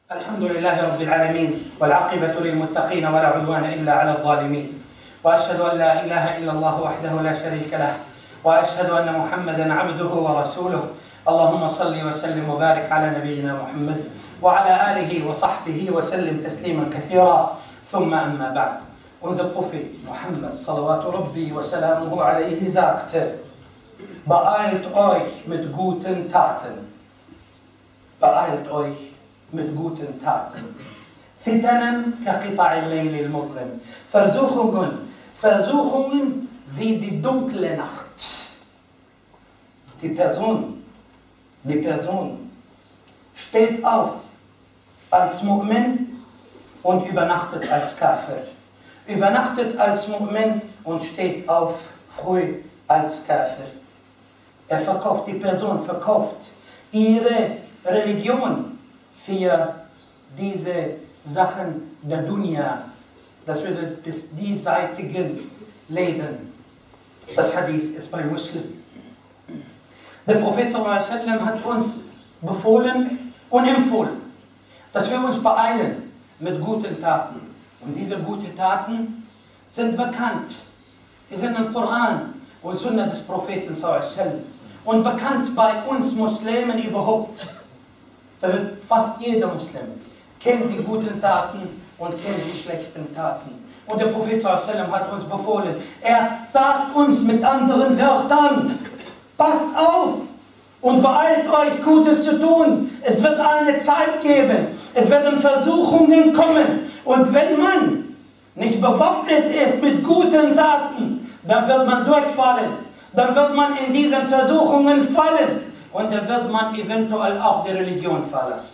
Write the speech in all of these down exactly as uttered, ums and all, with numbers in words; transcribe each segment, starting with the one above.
الحمد لله رب العالمين والعاقبة للمتقين ولا عدوان إلا على الظالمين وأشهد أن لا إله إلا الله وحده لا شريك له وأشهد أن محمدا عبده ورسوله اللهم صل وسلم وبارك على نبينا محمد وعلى آله وصحبه وسلم تسليما كثيرا ثم أما بعد. Unser Prophet Muhammad salawatu Rabbi wa salamuhu alayhi sagte: Beeilt euch mit guten Taten. Beeilt euch mit guten Taten. Fitanen kaqita'i al-layl al-muzlim. Versuchungen, Versuchungen wie die dunkle Nacht. Die Person, die Person steht auf als Mu'min und übernachtet als Kafir. Übernachtet als Mu'min und steht auf früh als Kafir. Er verkauft, die Person verkauft ihre Religion für diese Sachen der Dunya, das wird das diesseitige Leben. Das Hadith ist bei Muslim. Der Prophet sallallahu alaihi wasallam hat uns befohlen und empfohlen, dass wir uns beeilen mit guten Taten. Und diese guten Taten sind bekannt. Die sind im Koran und Sunna des Propheten sallallahu alaihi wasallam. Und bekannt bei uns Muslimen überhaupt. Da wird fast jeder Muslim kennt die guten Taten und kennt die schlechten Taten. Und der Prophet sallallahu alaihi wasallam hat uns befohlen, er sagt uns mit anderen Wörtern, passt auf und beeilt euch, Gutes zu tun. Es wird eine Zeit geben, es werden Versuchungen kommen. Und wenn man nicht bewaffnet ist mit guten Taten, dann wird man durchfallen. Dann wird man in diesen Versuchungen fallen. Und dann wird man eventuell auch die Religion verlassen.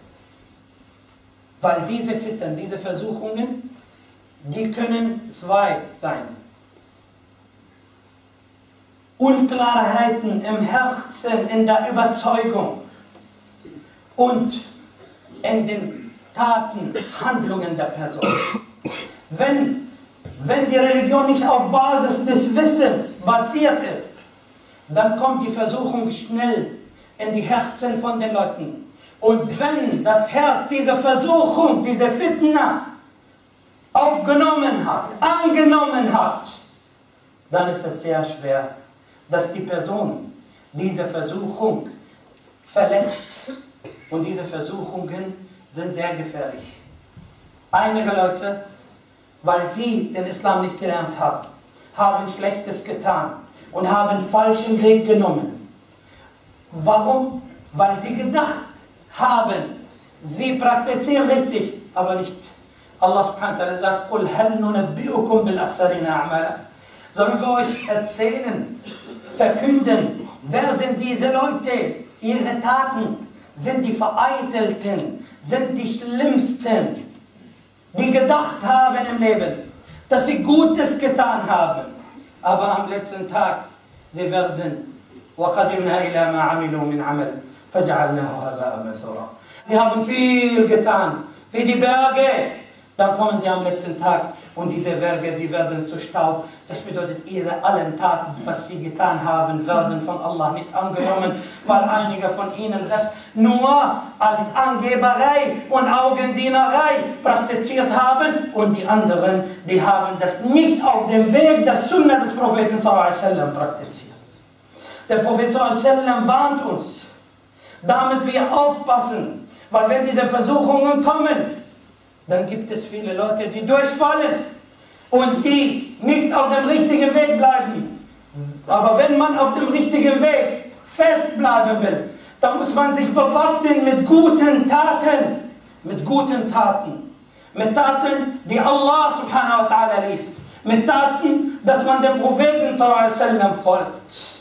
Weil diese Fitten, diese Versuchungen, die können zwei sein. Unklarheiten im Herzen, in der Überzeugung und in den Taten, Handlungen der Person. Wenn, wenn die Religion nicht auf Basis des Wissens basiert ist, dann kommt die Versuchung schnell in die Herzen von den Leuten. Und wenn das Herz diese Versuchung, diese Fitna aufgenommen hat, angenommen hat, dann ist es sehr schwer, dass die Person diese Versuchung verlässt. Und diese Versuchungen sind sehr gefährlich. Einige Leute, weil sie den Islam nicht gelernt haben, haben Schlechtes getan und haben falschen Weg genommen. Warum? Weil sie gedacht haben, sie praktizieren richtig, aber nicht. Allah subhanahu wa ta'ala sagt, قُلْ هَلْ نُنَبِّئُكُمْ بِالْأَخْسَرِينَ أَعْمَالًا. Sollen wir euch erzählen, verkünden, wer sind diese Leute? Ihre Taten sind die Vereitelten, sind die Schlimmsten, die gedacht haben im Leben, dass sie Gutes getan haben. Aber am letzten Tag, sie werden وَقَدِمْنَا إِلَى مَا عَمِلُوا مِنْ عَمَلٍ فَجَعَلْنَاهُ هَبَاءً مَنثُورًا. Sie haben viel getan, wie die Berge. Dann kommen sie am letzten Tag und diese Berge, sie werden zu Staub. Das bedeutet, ihre allen Taten, was sie getan haben, werden von Allah nicht angenommen, weil einige von ihnen das nur als Angeberei und Augendienerei praktiziert haben und die anderen, die haben das nicht auf dem Weg der Sunna des Propheten sallallahu alaihi wasallam praktiziert. Der Prophet sallallahu alaihi wasallam warnt uns, damit wir aufpassen, weil wenn diese Versuchungen kommen, dann gibt es viele Leute, die durchfallen und die nicht auf dem richtigen Weg bleiben. Aber wenn man auf dem richtigen Weg festbleiben will, dann muss man sich bewaffnen mit guten Taten. Mit guten Taten. Mit Taten, die Allah subhanahu wa ta'ala liebt. Mit Taten, dass man dem Propheten sallallahu alaihi wasallam folgt.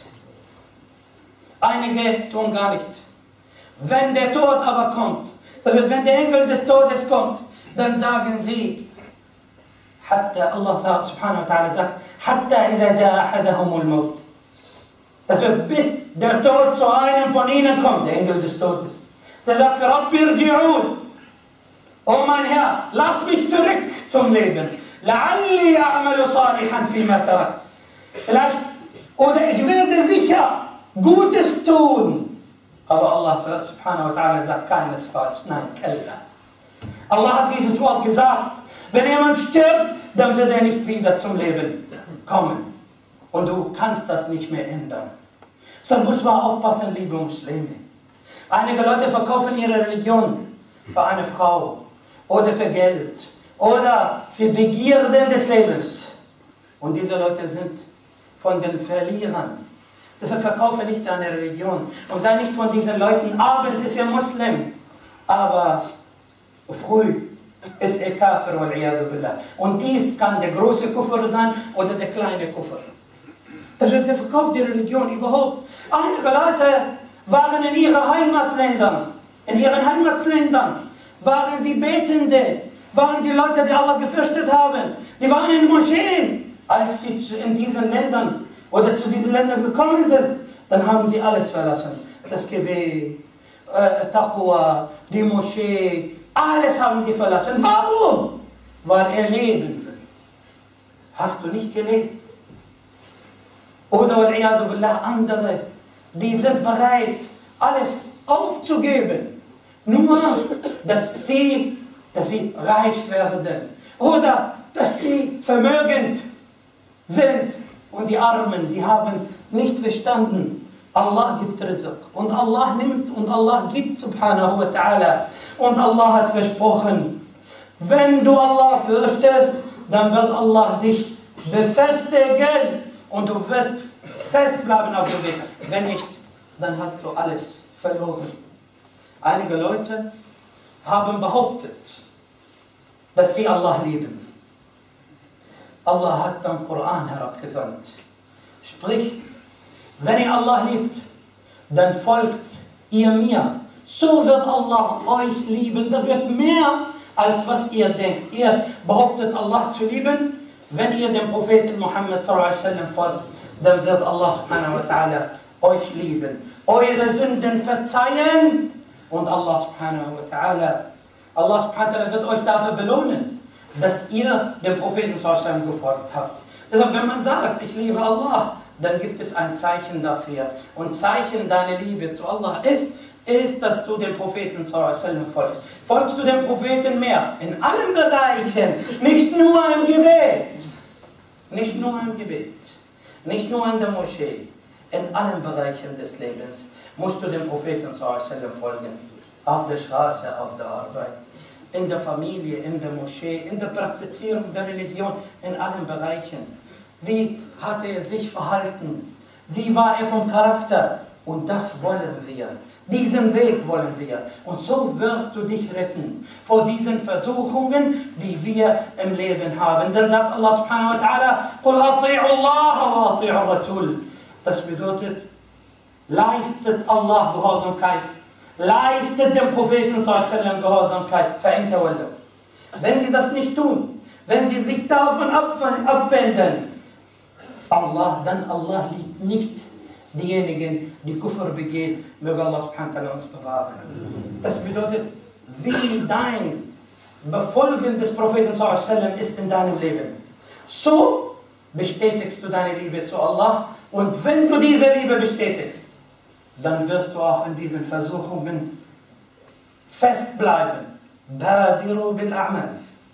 Einige tun gar nicht. Wenn der Tod aber kommt, wenn der Engel des Todes kommt, dann sagen sie, hatta Allah subhanahu wa ta'ala sagt, hatta idha jaa ahadahumul maut. Das wird bis der Tod zu einem von ihnen kommt, der Engel des Todes. Der sagt, Rabbi irji'un. Oh mein Herr, lass mich zurück zum Leben. La'alli a'malu salihan fima tarak. Vielleicht, oder ich werde sicher Gutes tun. Aber Allah subhanahu wa ta'ala sagt keinesfalls, nein, kalla. Allah hat dieses Wort gesagt. Wenn jemand stirbt, dann wird er nicht wieder zum Leben kommen. Und du kannst das nicht mehr ändern. So muss man aufpassen, liebe Muslime. Einige Leute verkaufen ihre Religion für eine Frau oder für Geld oder für Begierden des Lebens. Und diese Leute sind von den Verlierern. Deshalb verkaufe nicht deine Religion und sei nicht von diesen Leuten. Abend ist er Muslim, aber früh ist er Kafir, wal-iyadu billah. Und dies kann der große Kufr sein oder der kleine Kufr. Das heißt, er verkauft die Religion überhaupt. Einige Leute waren in ihren Heimatländern, in ihren Heimatländern, waren sie Betende, waren sie Leute, die Allah gefürchtet haben. Die waren in Moscheen, als sie in diesen Ländern oder zu diesen Ländern gekommen sind. Dann haben sie alles verlassen. Das Gebet, äh, Taqwa, die Moschee, alles haben sie verlassen. Warum? Weil er leben will. Hast du nicht gelebt? Oder wal-iyadu billah, andere, die sind bereit, alles aufzugeben. Nur, dass sie, dass sie reich werden. Oder, dass sie vermögend sind. Und die Armen, die haben nicht verstanden. Allah gibt Rizq. Und Allah nimmt und Allah gibt, subhanahu wa ta'ala. Und Allah hat versprochen, wenn du Allah fürchtest, dann wird Allah dich befestigen. Und du wirst festbleiben auf dem Weg. Wenn nicht, dann hast du alles verloren. Einige Leute haben behauptet, dass sie Allah lieben. Allah hat den Koran herabgesandt. Sprich, wenn ihr Allah liebt, dann folgt ihr mir. So wird Allah euch lieben. Das wird mehr, als was ihr denkt. Ihr behauptet Allah zu lieben. Wenn ihr dem Propheten Muhammad sallallahu alaihi wasallam folgt, dann wird Allah subhanahu wa ta'ala euch lieben, eure Sünden verzeihen und Allah subhanahu wa ta'ala, Allah subhanahu wa ta'ala wird euch dafür belohnen, dass ihr dem Propheten sallallahu alaihi wasallam gefolgt habt. Deshalb, wenn man sagt, ich liebe Allah, dann gibt es ein Zeichen dafür. Und Zeichen deiner Liebe zu Allah ist, ist, dass du dem Propheten sallallahu alaihi wasallam folgst. Folgst du dem Propheten mehr? In allen Bereichen, nicht nur im Gebet. Nicht nur im Gebet. Nicht nur in der Moschee. In allen Bereichen des Lebens musst du dem Propheten sallallahu alaihi wasallam folgen. Auf der Straße, auf der Arbeit, in der Familie, in der Moschee, in der Praktizierung der Religion, in allen Bereichen. Wie hat er sich verhalten? Wie war er vom Charakter? Und das wollen wir. Diesen Weg wollen wir. Und so wirst du dich retten vor diesen Versuchungen, die wir im Leben haben. Dann sagt Allah subhanahu wa ta'ala, قُلْ أَطِيعُوا اللَّهَ وَأَطِيعُوا الرَّسُولَ. Das bedeutet, leistet Allah Gehorsamkeit. Leistet dem Propheten sallallahu alaihi wasallam Gehorsamkeit. Wenn sie das nicht tun, wenn sie sich davon abwenden, Allah, dann Allah liebt nicht diejenigen, die Kufr begehen, möge Allah subhanahu wa ta'ala uns bewahren. Das bedeutet, wie dein Befolgen des Propheten sallallahu alaihi wasallam ist in deinem Leben. So bestätigst du deine Liebe zu Allah und wenn du diese Liebe bestätigst, dann wirst du auch in diesen Versuchungen festbleiben. Badiru bil a'mal.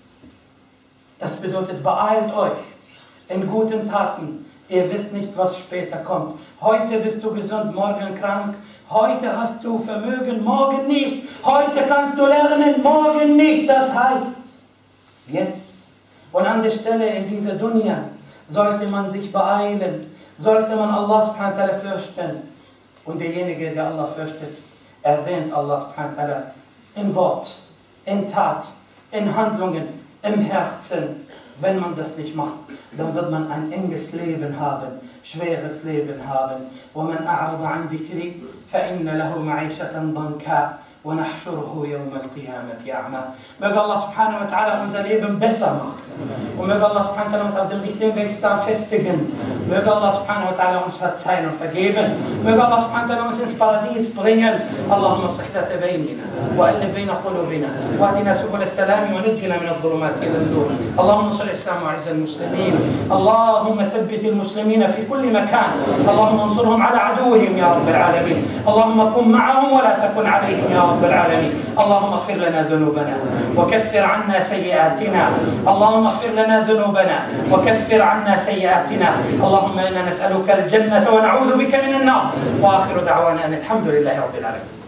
Das bedeutet, beeilt euch in guten Taten. Ihr wisst nicht, was später kommt. Heute bist du gesund, morgen krank. Heute hast du Vermögen, morgen nicht. Heute kannst du lernen, morgen nicht. Das heißt, jetzt. Und an der Stelle in dieser Dunya sollte man sich beeilen. Sollte man Allah subhanahu wa ta'ala fürchten. Und derjenige, der Allah fürchtet, erwähnt Allah subhanahu wa ta'ala in Wort, in Tat, in Handlungen, im Herzen. Wenn man das nicht macht, dann wird man ein enges Leben haben, schweres Leben haben. وَمَنْ أَعْرَضَ عَنْ ذِكْرِي فَإِنَّ لَهُ مَعِيشَةً ضَنْكًا وَنَحْشُرُهُ يَوْمَ الْقِيَامَةِ أَعْمَى. Möge Allah subhanahu wa ta'ala unser Leben besser machen. Und möge Allah subhanahu wa ta'ala uns auf dem richtigen Weg festigen. Möge Allah subhanahu wa ta'ala uns verzeihen und vergeben. Möge Allah subhanahu wa ta'ala uns ins Paradies bringen. Allahumma صح ذات بيننا وألف بين قلوبنا واهدنا سبل السلام ونجنا من الظلمات إلى النور. اللهم انصر الإسلام وأعز المسلمين. اللهم ثبت المسلمين في كل مكان. اللهم انصرهم على عدوهم يا رب العالمين. اللهم كن معهم ولا تكن عليهم يا رب العالمين. اللهم اغفر لنا ذنوبنا وكفر عنا سيئاتنا. اللهم اغفر لنا ذنوبنا وكفر عنا سيئاتنا. اللهم إنا نسألك الجنة ونعوذ بك من النار. وآخر دعوانا أن الحمد لله رب العالمين.